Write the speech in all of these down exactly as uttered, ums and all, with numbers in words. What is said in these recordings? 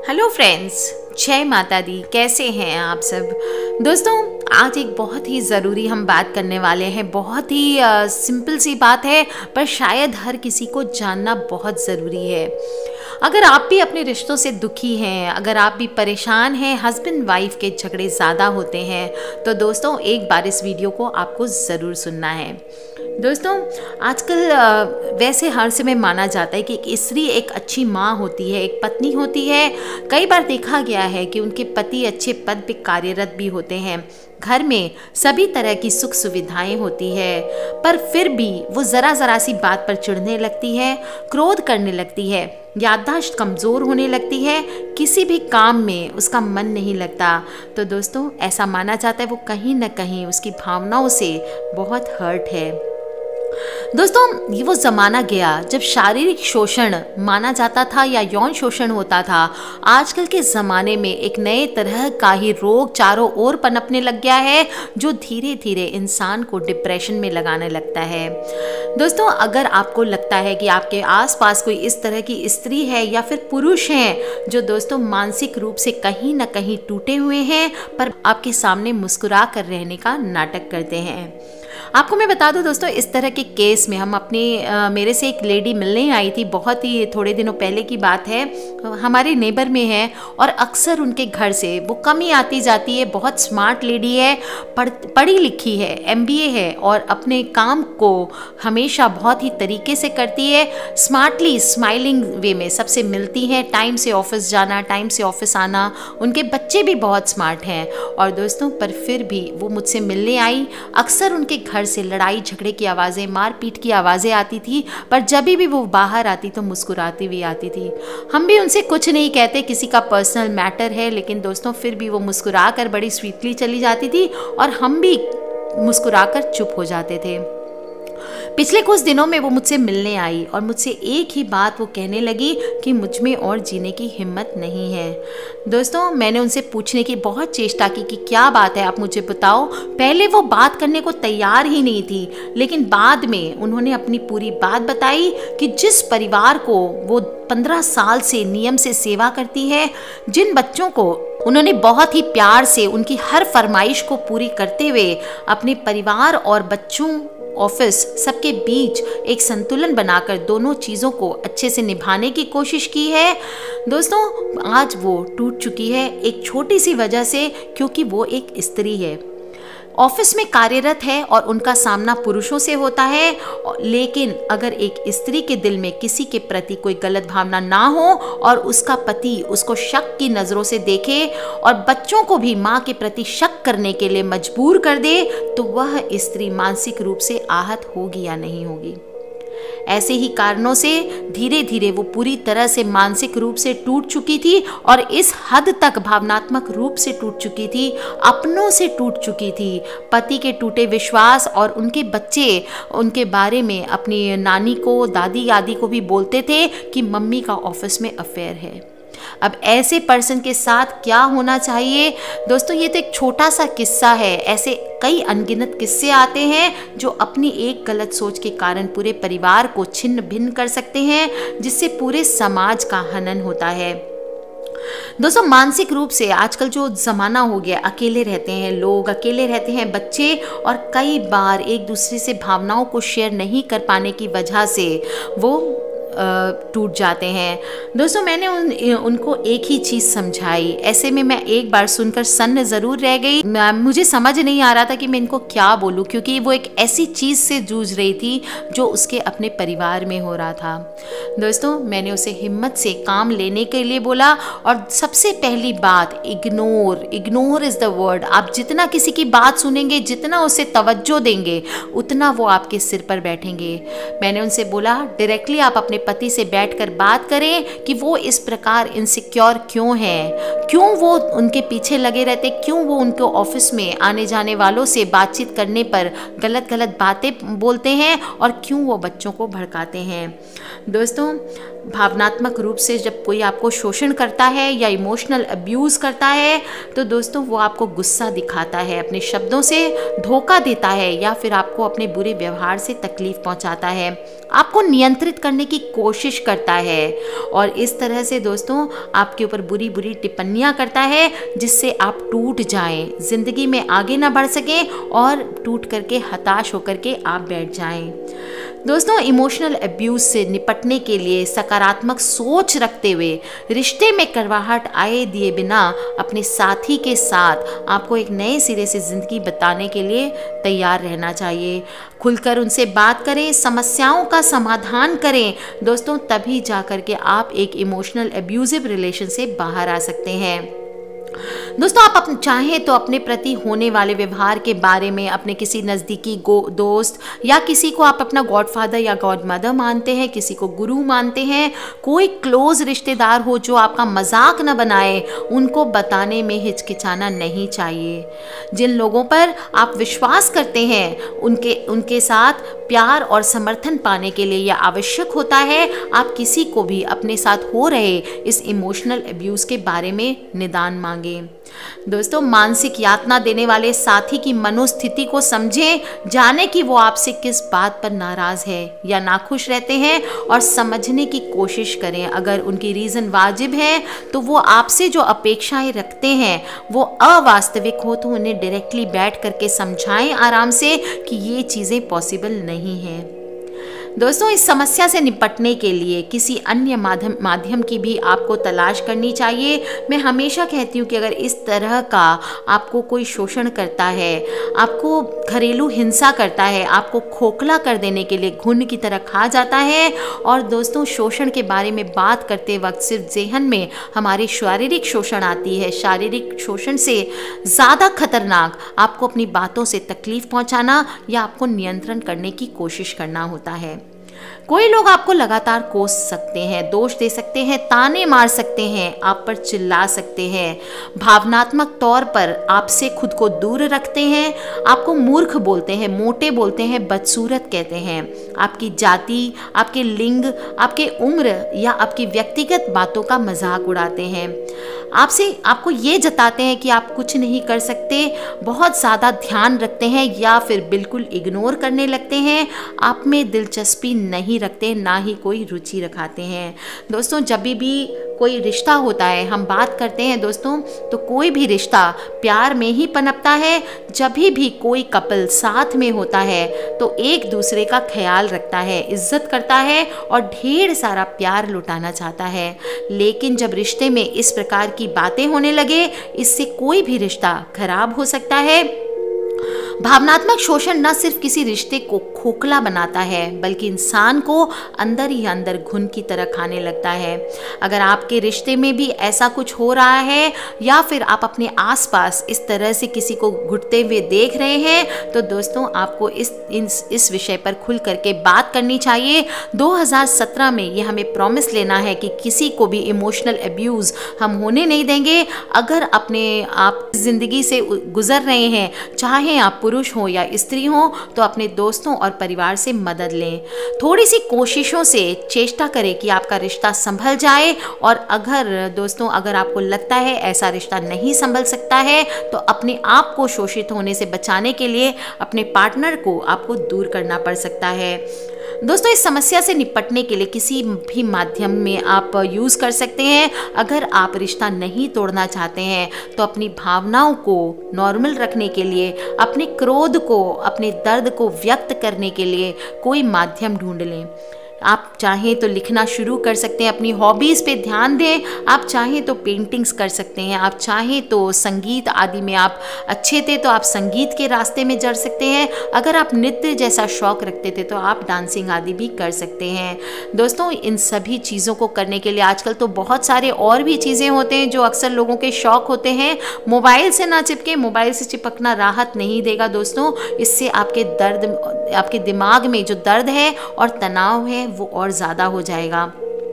Hello friends, जय माता दी। कैसे हैं आप सब दोस्तों? आज एक बहुत ही ज़रूरी हम बात करने वाले हैं। बहुत ही आ, सिंपल सी बात है, पर शायद हर किसी को जानना बहुत ज़रूरी है। अगर आप भी अपने रिश्तों से दुखी हैं, अगर आप भी परेशान हैं, हस्बैंड वाइफ के झगड़े ज़्यादा होते हैं, तो दोस्तों एक बार इस वीडियो को आपको ज़रूर सुनना है। दोस्तों आजकल वैसे हर समय माना जाता है कि एक स्त्री एक अच्छी माँ होती है, एक पत्नी होती है। कई बार देखा गया है कि उनके पति अच्छे पद पे कार्यरत भी होते हैं, घर में सभी तरह की सुख सुविधाएं होती है, पर फिर भी वो ज़रा ज़रा सी बात पर चिढ़ने लगती है, क्रोध करने लगती है, याददाश्त कमज़ोर होने लगती है, किसी भी काम में उसका मन नहीं लगता। तो दोस्तों ऐसा माना जाता है वो कहीं ना कहीं उसकी भावनाओं से बहुत हर्ट है। दोस्तों ये वो ज़माना गया जब शारीरिक शोषण माना जाता था या यौन शोषण होता था। आजकल के ज़माने में एक नए तरह का ही रोग चारों ओर पनपने लग गया है, जो धीरे धीरे इंसान को डिप्रेशन में लगाने लगता है। दोस्तों अगर आपको लगता है कि आपके आसपास कोई इस तरह की स्त्री है या फिर पुरुष हैं जो दोस्तों मानसिक रूप से कहीं ना कहीं टूटे हुए हैं, पर आपके सामने मुस्कुरा कर रहने का नाटक करते हैं। आपको मैं बता दूं दोस्तों, इस तरह के केस में हम अपने आ, मेरे से एक लेडी मिलने आई थी, बहुत ही थोड़े दिनों पहले की बात है। हमारे नेबर में है और अक्सर उनके घर से वो कम ही आती जाती है। बहुत स्मार्ट लेडी है, पढ़ पढ़ी लिखी है, एम बी ए है और अपने काम को हमेशा बहुत ही तरीके से करती है। स्मार्टली स्माइलिंग वे में सबसे मिलती हैं, टाइम से ऑफिस जाना, टाइम से ऑफिस आना। उनके बच्चे भी बहुत स्मार्ट हैं और दोस्तों पर फिर भी वो मुझसे मिलने आई। अक्सर उनके घर से लड़ाई झगड़े की आवाज़ें, मारपीट की आवाज़ें आती थी, पर जब भी वो बाहर आती तो मुस्कुराती हुई आती थी। हम भी उनसे कुछ नहीं कहते, किसी का पर्सनल मैटर है, लेकिन दोस्तों फिर भी वो मुस्कुरा कर बड़ी स्वीटली चली जाती थी और हम भी मुस्कुरा कर चुप हो जाते थे। पिछले कुछ दिनों में वो मुझसे मिलने आई और मुझसे एक ही बात वो कहने लगी कि मुझ में और जीने की हिम्मत नहीं है। दोस्तों मैंने उनसे पूछने की बहुत चेष्टा की कि क्या बात है, आप मुझे बताओ। पहले वो बात करने को तैयार ही नहीं थी, लेकिन बाद में उन्होंने अपनी पूरी बात बताई कि जिस परिवार को वो पंद्रह साल से नियम से सेवा करती है, जिन बच्चों को उन्होंने बहुत ही प्यार से उनकी हर फरमाइश को पूरी करते हुए अपने परिवार और बच्चों, ऑफिस, सबके बीच एक संतुलन बनाकर दोनों चीज़ों को अच्छे से निभाने की कोशिश की है, दोस्तों आज वो टूट चुकी है एक छोटी सी वजह से, क्योंकि वो एक स्त्री है, ऑफिस में कार्यरत है और उनका सामना पुरुषों से होता है। लेकिन अगर एक स्त्री के दिल में किसी के प्रति कोई गलत भावना ना हो और उसका पति उसको शक की नज़रों से देखे और बच्चों को भी माँ के प्रति शक करने के लिए मजबूर कर दे, तो वह स्त्री मानसिक रूप से आहत होगी या नहीं होगी। ऐसे ही कारणों से धीरे धीरे वो पूरी तरह से मानसिक रूप से टूट चुकी थी और इस हद तक भावनात्मक रूप से टूट चुकी थी, अपनों से टूट चुकी थी। पति के टूटे विश्वास और उनके बच्चे उनके बारे में अपनी नानी को, दादी दादी को भी बोलते थे कि मम्मी का ऑफिस में अफेयर है। अब ऐसे पर्सन के साथ क्या होना चाहिए? दोस्तों ये तो एक छोटा सा किस्सा है, ऐसे कई अनगिनत किस्से आते हैं जो अपनी एक गलत सोच के कारण पूरे परिवार को छिन्न भिन्न कर सकते हैं, जिससे पूरे समाज का हनन होता है। दोस्तों मानसिक रूप से आजकल जो ज़माना हो गया, अकेले रहते हैं लोग, अकेले रहते हैं बच्चे, और कई बार एक दूसरे से भावनाओं को शेयर नहीं कर पाने की वजह से वो टूट जाते हैं। दोस्तों मैंने उन उनको एक ही चीज़ समझाई, ऐसे में मैं एक बार सुनकर सन्न ज़रूर रह गई। मुझे समझ नहीं आ रहा था कि मैं इनको क्या बोलूँ, क्योंकि वो एक ऐसी चीज़ से जूझ रही थी जो उसके अपने परिवार में हो रहा था। दोस्तों मैंने उसे हिम्मत से काम लेने के लिए बोला, और सबसे पहली बात ignore ignore is the word. आप जितना किसी की बात सुनेंगे, जितना उसे तवज्जो देंगे, उतना वो आपके सिर पर बैठेंगे। मैंने उनसे बोला डायरेक्टली आप अपने पति से बैठकर बात करें कि वो इस प्रकार इनसिक्योर क्यों हैं, क्यों वो उनके पीछे लगे रहते, क्यों वो उनको ऑफिस में आने जाने वालों से बातचीत करने पर गलत गलत बातें बोलते हैं और क्यों वो बच्चों को भड़काते हैं। दोस्तों भावनात्मक रूप से जब कोई आपको शोषण करता है या इमोशनल अब्यूज़ करता है तो दोस्तों वो आपको गुस्सा दिखाता है, अपने शब्दों से धोखा देता है या फिर आपको अपने बुरे व्यवहार से तकलीफ पहुंचाता है, आपको नियंत्रित करने की कोशिश करता है और इस तरह से दोस्तों आपके ऊपर बुरी बुरी टिप्पणियां करता है जिससे आप टूट जाएं, ज़िंदगी में आगे ना बढ़ सकें और टूट करके हताश होकर के आप बैठ जाएं। दोस्तों इमोशनल अब्यूज़ से निपटने के लिए सकारात्मक सोच रखते हुए रिश्ते में करवाहट आए दिए बिना अपने साथी के साथ आपको एक नए सिरे से ज़िंदगी बिताने के लिए तैयार रहना चाहिए। खुलकर उनसे बात करें, समस्याओं का समाधान करें दोस्तों, तभी जा कर के आप एक इमोशनल अब्यूजिव रिलेशन से बाहर आ सकते हैं। दोस्तों आप अपने चाहें तो अपने प्रति होने वाले व्यवहार के बारे में अपने किसी नज़दीकी दोस्त या किसी को आप अपना गॉडफादर या गॉड मदर मानते हैं, किसी को गुरु मानते हैं, कोई क्लोज रिश्तेदार हो जो आपका मजाक न बनाए, उनको बताने में हिचकिचाना नहीं चाहिए। जिन लोगों पर आप विश्वास करते हैं उनके उनके साथ प्यार और समर्थन पाने के लिए यह आवश्यक होता है आप किसी को भी अपने साथ हो रहे इस इमोशनल अब्यूज़ के बारे में निदान मांगें। दोस्तों मानसिक यातना देने वाले साथी की मनोस्थिति को समझें, जाने कि वो आपसे किस बात पर नाराज है या नाखुश रहते हैं और समझने की कोशिश करें। अगर उनकी रीज़न वाजिब है तो वो आपसे जो अपेक्षाएं रखते हैं वो अवास्तविक हो तो उन्हें डायरेक्टली बैठ करके समझाएं आराम से कि ये चीज़ें पॉसिबल नहीं हैं। दोस्तों इस समस्या से निपटने के लिए किसी अन्य माध्यम माध्यम की भी आपको तलाश करनी चाहिए। मैं हमेशा कहती हूँ कि अगर इस तरह का आपको कोई शोषण करता है, आपको घरेलू हिंसा करता है, आपको खोखला कर देने के लिए घुन की तरह खा जाता है और दोस्तों शोषण के बारे में बात करते वक्त सिर्फ ज़हन में हमारी शारीरिक शोषण आती है, शारीरिक शोषण से ज़्यादा खतरनाक आपको अपनी बातों से तकलीफ़ पहुँचाना या आपको नियंत्रण करने की कोशिश करना होता है। कोई लोग आपको लगातार कोस सकते हैं, दोष दे सकते हैं, ताने मार सकते हैं, आप पर चिल्ला सकते हैं, भावनात्मक तौर पर आपसे खुद को दूर रखते हैं, आपको मूर्ख बोलते हैं, मोटे बोलते हैं, बदसूरत कहते हैं, आपकी जाति, आपके लिंग, आपके उम्र या आपकी व्यक्तिगत बातों का मजाक उड़ाते हैं, आपसे आपको ये जताते हैं कि आप कुछ नहीं कर सकते, बहुत ज़्यादा ध्यान रखते हैं या फिर बिल्कुल इग्नोर करने लगते हैं, आप में दिलचस्पी नहीं रखते, ना ही कोई रुचि रखाते हैं। दोस्तों जब भी कोई रिश्ता होता है, हम बात करते हैं दोस्तों, तो कोई भी रिश्ता प्यार में ही पनपता है। जब भी कोई कपल साथ में होता है तो एक दूसरे का ख्याल रखता है, इज्जत करता है और ढेर सारा प्यार लुटाना चाहता है। लेकिन जब रिश्ते में इस प्रकार की बातें होने लगे, इससे कोई भी रिश्ता खराब हो सकता है। भावनात्मक शोषण न सिर्फ किसी रिश्ते को खोखला बनाता है बल्कि इंसान को अंदर ही अंदर घुन की तरह खाने लगता है। अगर आपके रिश्ते में भी ऐसा कुछ हो रहा है या फिर आप अपने आसपास इस तरह से किसी को घुटते हुए देख रहे हैं तो दोस्तों आपको इस इस, इस विषय पर खुल करके बात करनी चाहिए। दो हज़ार सत्रह में ये हमें प्रॉमिस लेना है कि किसी को भी इमोशनल अब्यूज़ हम होने नहीं देंगे। अगर अपने आप ज़िंदगी से गुजर रहे हैं, चाहे आप पुरुष हो या स्त्री हो, तो अपने दोस्तों और परिवार से मदद लें। थोड़ी सी कोशिशों से चेष्टा करें कि आपका रिश्ता संभल जाए और अगर दोस्तों अगर आपको लगता है ऐसा रिश्ता नहीं संभल सकता है तो अपने आप को शोषित होने से बचाने के लिए अपने पार्टनर को आपको दूर करना पड़ सकता है। दोस्तों इस समस्या से निपटने के लिए किसी भी माध्यम में आप यूज़ कर सकते हैं। अगर आप रिश्ता नहीं तोड़ना चाहते हैं तो अपनी भावनाओं को नॉर्मल रखने के लिए, अपने क्रोध को, अपने दर्द को व्यक्त करने के लिए कोई माध्यम ढूंढ लें। आप चाहें तो लिखना शुरू कर सकते हैं, अपनी हॉबीज़ पे ध्यान दें। आप चाहें तो पेंटिंग्स कर सकते हैं, आप चाहें तो संगीत आदि में आप अच्छे थे तो आप संगीत के रास्ते में जड़ सकते हैं। अगर आप नृत्य जैसा शौक़ रखते थे तो आप डांसिंग आदि भी कर सकते हैं। दोस्तों इन सभी चीज़ों को करने के लिए आजकल तो बहुत सारे और भी चीज़ें होते हैं जो अक्सर लोगों के शौक़ होते हैं। मोबाइल से ना चिपके, मोबाइल से चिपकना राहत नहीं देगा दोस्तों। इससे आपके दर्द, आपके दिमाग में जो दर्द है और तनाव है वो और ज़्यादा हो जाएगा।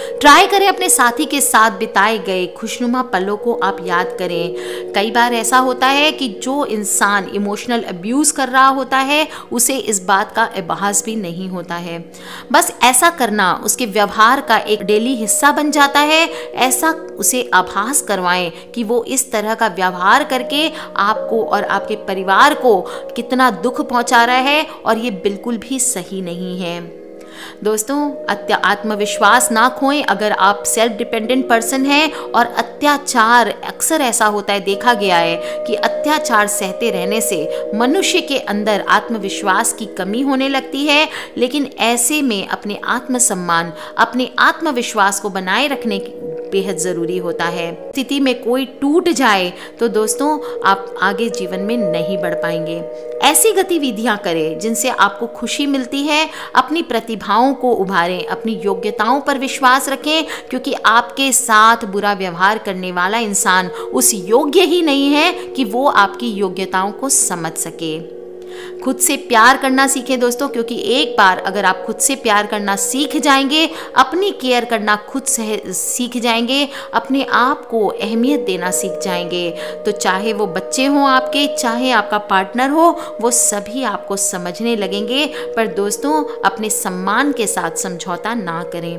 ट्राई करें अपने साथी के साथ बिताए गए खुशनुमा पलों को आप याद करें। कई बार ऐसा होता है कि जो इंसान इमोशनल अब्यूज़ कर रहा होता है उसे इस बात का एहसास भी नहीं होता है। बस ऐसा करना उसके व्यवहार का एक डेली हिस्सा बन जाता है। ऐसा उसे आभास करवाएं कि वो इस तरह का व्यवहार करके आपको और आपके परिवार को कितना दुख पहुंचा रहा है और ये बिल्कुल भी सही नहीं है। दोस्तों, आत्मविश्वास ना खोएं। अगर आप सेल्फ डिपेंडेंट पर्सन हैं और अत्याचार, अक्सर ऐसा होता है, देखा गया है कि अत्याचार सहते रहने से मनुष्य के अंदर आत्मविश्वास की कमी होने लगती है। लेकिन ऐसे में अपने आत्मसम्मान, अपने आत्मविश्वास को बनाए रखने बेहद ज़रूरी होता है। स्थिति में कोई टूट जाए तो दोस्तों आप आगे जीवन में नहीं बढ़ पाएंगे। ऐसी गतिविधियां करें जिनसे आपको खुशी मिलती है। अपनी प्रतिभाओं को उभारें, अपनी योग्यताओं पर विश्वास रखें, क्योंकि आपके साथ बुरा व्यवहार करने वाला इंसान उस योग्य ही नहीं है कि वो आपकी योग्यताओं को समझ सके। खुद से प्यार करना सीखें दोस्तों, क्योंकि एक बार अगर आप खुद से प्यार करना सीख जाएंगे, अपनी केयर करना खुद से सीख जाएंगे, अपने आप को अहमियत देना सीख जाएंगे, तो चाहे वो बच्चे हों आपके, चाहे आपका पार्टनर हो, वो सभी आपको समझने लगेंगे। पर दोस्तों अपने सम्मान के साथ समझौता ना करें।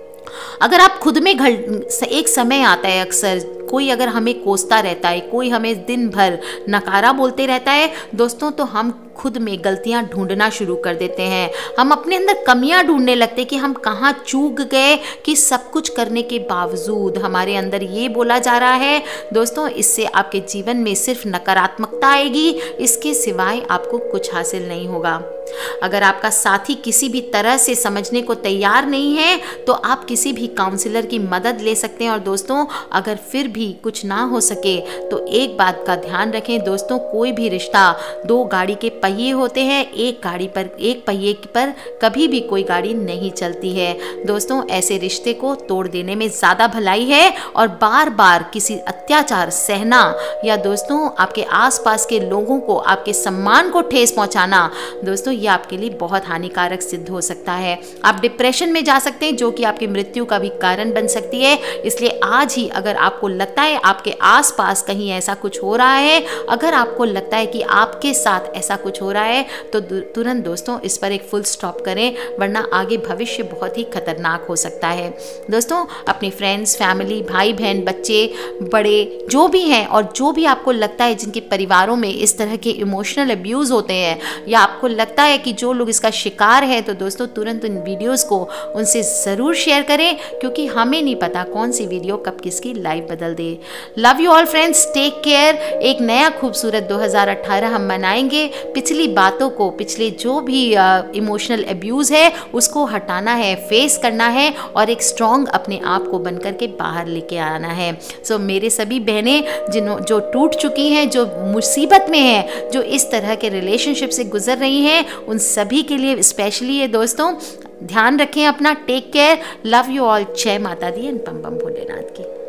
अगर आप खुद में घल एक समय आता है, अक्सर कोई अगर हमें कोसता रहता है, कोई हमें दिन भर नकारा बोलते रहता है दोस्तों, तो हम खुद में गलतियां ढूंढना शुरू कर देते हैं। हम अपने अंदर कमियां ढूंढने लगते हैं कि हम कहाँ चूक गए कि सब कुछ करने के बावजूद हमारे अंदर ये बोला जा रहा है। दोस्तों, इससे आपके जीवन में सिर्फ नकारात्मकता आएगी, इसके सिवाय आपको कुछ हासिल नहीं होगा। अगर आपका साथी किसी भी तरह से समझने को तैयार नहीं है तो आप किसी भी काउंसलर की मदद ले सकते हैं। और दोस्तों, अगर फिर भी कुछ ना हो सके तो एक बात का ध्यान रखें दोस्तों, कोई भी रिश्ता दो गाड़ी के पहिए होते हैं, एक गाड़ी पर एक पहिए पर कभी भी कोई गाड़ी नहीं चलती है। दोस्तों, ऐसे रिश्ते को तोड़ देने में ज़्यादा भलाई है। और बार बार किसी अत्याचार सहना या दोस्तों आपके आसपास के लोगों को, आपके सम्मान को ठेस पहुंचाना, दोस्तों ये आपके लिए बहुत हानिकारक सिद्ध हो सकता है। आप डिप्रेशन में जा सकते हैं, जो कि आपकी मृत्यु का भी कारण बन सकती है। इसलिए आज ही अगर आपको लगता है आपके आसपास कहीं ऐसा कुछ हो रहा है, अगर आपको लगता है कि आपके साथ ऐसा कुछ हो रहा है, तो तुरंत दोस्तों इस पर एक फुल स्टॉप करें, वरना आगे भविष्य बहुत ही खतरनाक हो सकता है। दोस्तों, अपने फ्रेंड्स, फैमिली, भाई बहन, बच्चे, बड़े जो भी हैं और जो भी आपको लगता है जिनके परिवारों में इस तरह के इमोशनल अब्यूज़ होते हैं, या आपको लगता है कि जो लोग इसका शिकार है, तो दोस्तों तुरंत उन वीडियोस को उनसे ज़रूर शेयर करें, क्योंकि हमें नहीं पता कौन सी वीडियो कब किसकी लाइफ बदल दे। Love you all friends, take care. एक नया खूबसूरत दो हज़ार अठारह हम मनाएंगे। पिछली बातों को, पिछले जो भी इमोशनल अब्यूज़ है उसको हटाना है, फेस करना है और एक स्ट्रॉन्ग अपने आप को बनकर के बाहर लेके आना है। सो so, मेरे सभी बहनें जिन्हों जो टूट चुकी हैं, जो मुसीबत में हैं, जो इस तरह के रिलेशनशिप से गुजर रही हैं, उन सभी के लिए स्पेशली ये दोस्तों ध्यान रखें अपना। Take care. Love you all. जय माता दी एंड बम बम भोलेनाथ की।